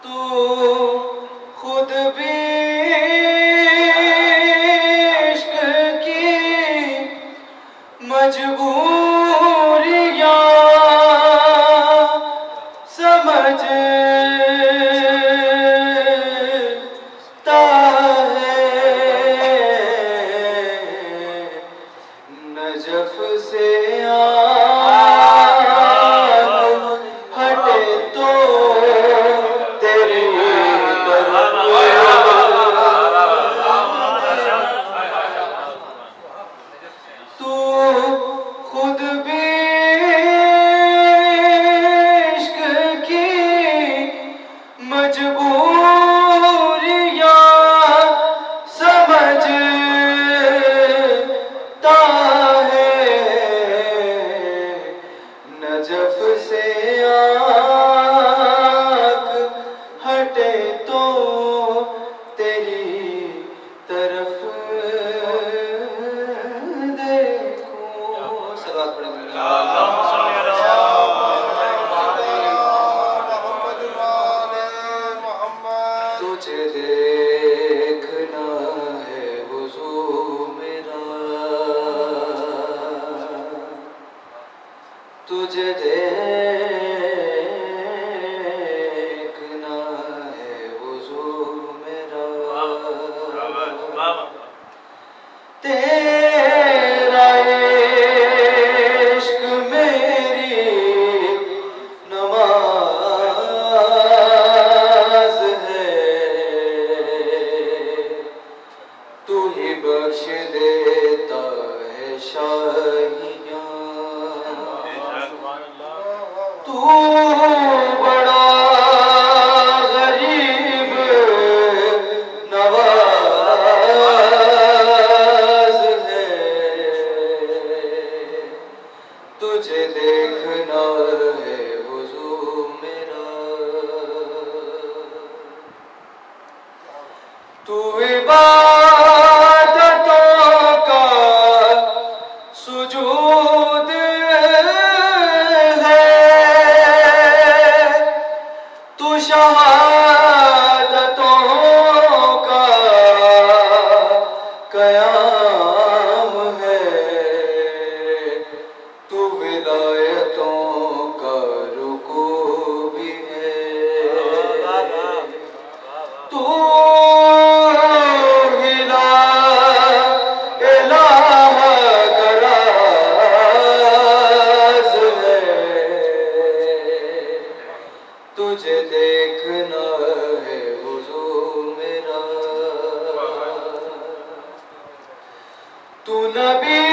तू खुद भी इश्क की मजबूरियां समझता है। नजफ से आँख हटे तो तेरी तरफ तू खुद भी इश्क की मजबूरियां समझता है। नजफ से आँख हटे तो तेरी तरफ देखूं। सलात पढ़ेंगे। तुझे देखना है हुजूर मेरा, तुझे देखना है हुजूर मेरा। तेरा इश्क मेरी नमाज है, तू ही बख्श देता है शाहियां। तू बड़ा गरीब नवाज है, तुझे देखना है हुजूर मेरा। तू इबादतों का सुजूद है, तू शहादतों का क़याम है, तू विलायतों का रुकू भी है। तू हिला इलाह का राज है, तुझे देखना है हुजूर मेरा। तू नबी